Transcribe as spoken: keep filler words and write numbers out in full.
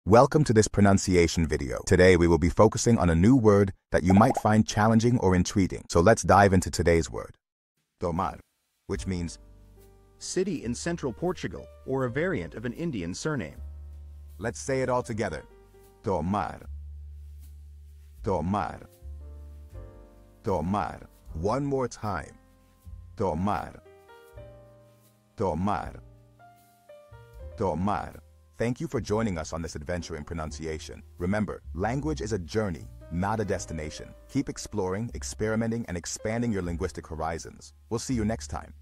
Welcome to this pronunciation video. Today we will be focusing on a new word that you might find challenging or intriguing. So let's dive into today's word. Tomar, which means city in Central Portugal, or a variant of an Indian surname. Let's say it all together. Tomar. Tomar. Tomar. One more time. Tomar. Tomar. Tomar. Thank you for joining us on this adventure in pronunciation. Remember, language is a journey, not a destination. Keep exploring, experimenting, and expanding your linguistic horizons. We'll see you next time.